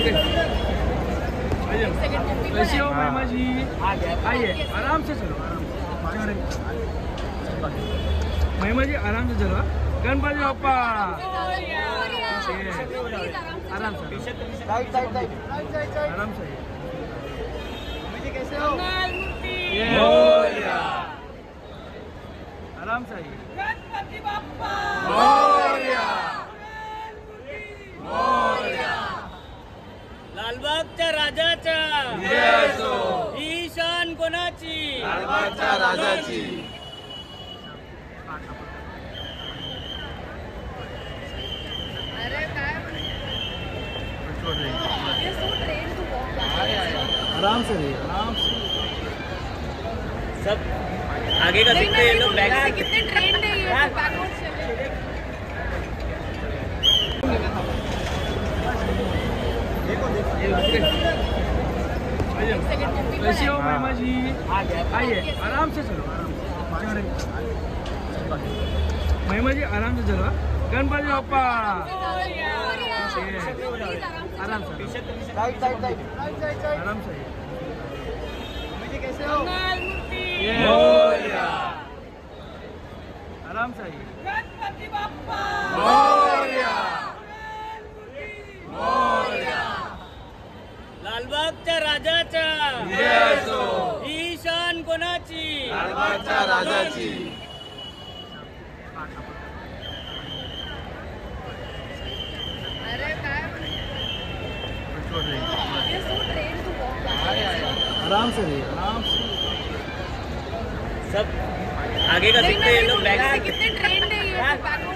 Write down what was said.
कैसी हो महिमा जी? आइए, आराम से चलो, आराम से। महिमा जी आराम से चलो। गणपति बप्पा आराम से, आराम से। कैसे हो? आराम से आइए। गणपति बप्पा लालबागच्या राजाच्या ईशान कोणाची? लालबागच्या राजाची। आराम से रहिए, आराम से। सब आगे का सीखते हैं लोग, बैक से कितने ट्रेंड है ये बैकवर्ड चले। कैसी हो महिमा जी? आइए, आराम से चलो, आराम से। महिमा जी आराम से चलो। गणपति बप्पा आराम से, आराम से। कैसे हो? आराम से आइए। गणपति बप्पा लालबागच्या राजाच्या ईशान कोणाची? लालबागच्या राजाची। अरे काय ये सो ट्रेन टू वॉक। आराम से रहिए, आराम से। सब आगे का सीखते हैं लोग, बैक से कितने ट्रेंड है ये बैकवर्ड